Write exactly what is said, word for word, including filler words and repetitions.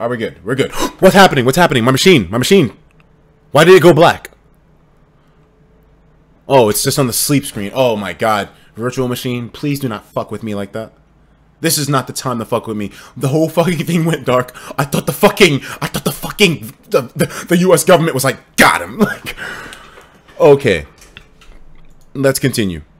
Are we good? We're good. What's happening? What's happening? My machine. My machine. Why did it go black? Oh, it's just on the sleep screen. Oh my god. Virtual machine, please do not fuck with me like that. This is not the time to fuck with me. The whole fucking thing went dark. I thought the fucking, I thought the fucking, the, the, the U S government was like, got him. Like, okay. Let's continue.